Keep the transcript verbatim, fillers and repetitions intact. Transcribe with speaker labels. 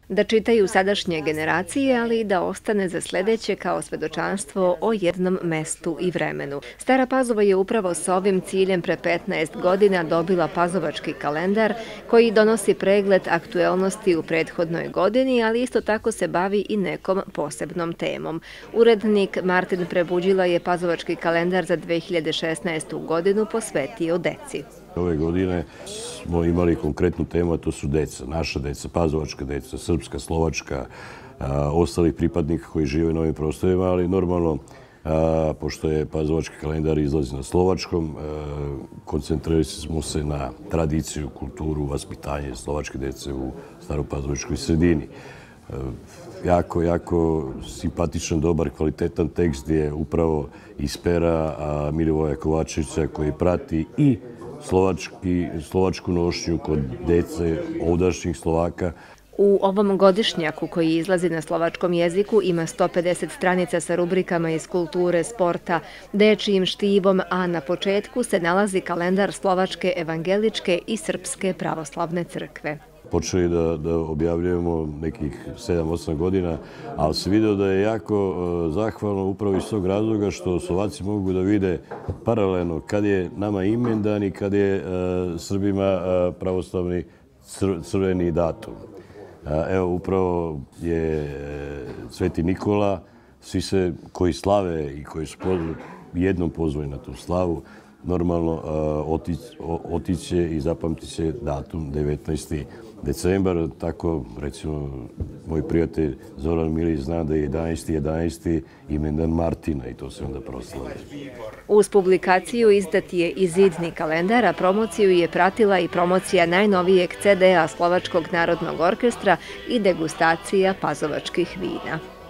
Speaker 1: Da čitaju sadašnje generacije, ali i da ostane za sledeće kao svedočanstvo o jednom mestu i vremenu. Stara Pazova je upravo sa ovim ciljem pre petnaest godina dobila Pazovački kalendar koji donosi pregled aktuelnosti u prethodnoj godini, ali isto tako se bavi i nekom posebnom temom. Urednik Martin Prebuđila je Pazovački kalendar za dve hiljade šesnaestu godinu posvetio deci.
Speaker 2: Ove godine smo imali konkretnu temu, a to su deca, naša deca, pazovačka deca, srpska, slovačka, ostalih pripadnika koji žive na ovim prostorima, ali normalno, pošto je pazovački kalendar izlazi na slovačkom, koncentrirali smo se na tradiciju, kulturu, vaspitanje slovačke dece u staropazovačkoj sredini. Jako, jako simpatičan, dobar, kvalitetan tekst je upravo iz pera Milivoja Kovačevića koji prati i slovačku nošnju kod dece ovdašnjih Slovaka.
Speaker 1: U ovom godišnjaku koji izlazi na slovačkom jeziku ima sto pedeset stranica sa rubrikama iz kulture, sporta, dečijim štivom, a na početku se nalazi kalendar Slovačke evangeličke i Srpske pravoslavne crkve.
Speaker 2: Počeli da objavljujemo nekih sedam osam godina, ali se video da je jako zahvalno upravo iz tog razloga što Slovaci mogu da vide paralelno kad je nama imendan i kad je Srbima pravoslavni crveni datum. Evo, upravo je Sveti Nikola, svi se koji slave i koji su jednom pozvani na tu slavu, normalno otiće i zapamti se datum devetnaesti decembar, tako recimo moj prijatelj Zoran Milić zna da je jedanaesti jedanaesti imendan Martina i to se onda proslavi.
Speaker 1: Uz publikaciju izdat je i zidni kalendar, a promociju je pratila i promocija najnovijeg ce de a Slovačkog narodnog orkestra i degustacija pazovačkih vina.